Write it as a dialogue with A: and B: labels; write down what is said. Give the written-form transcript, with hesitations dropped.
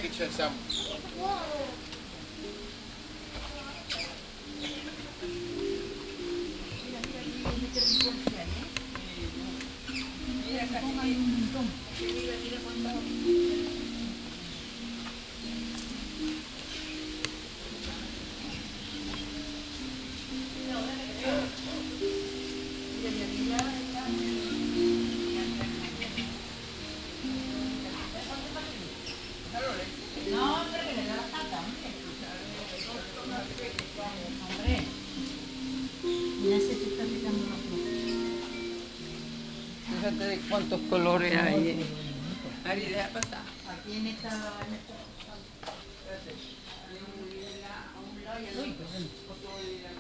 A: che ci siamo.
B: No, pero que le da la pata, hombre. Mira si se está picando la fruta.
C: Fíjate de cuántos colores hay.
A: Ari, deja pasar.
B: Aquí en esta... Espérate. A un lado y al otro.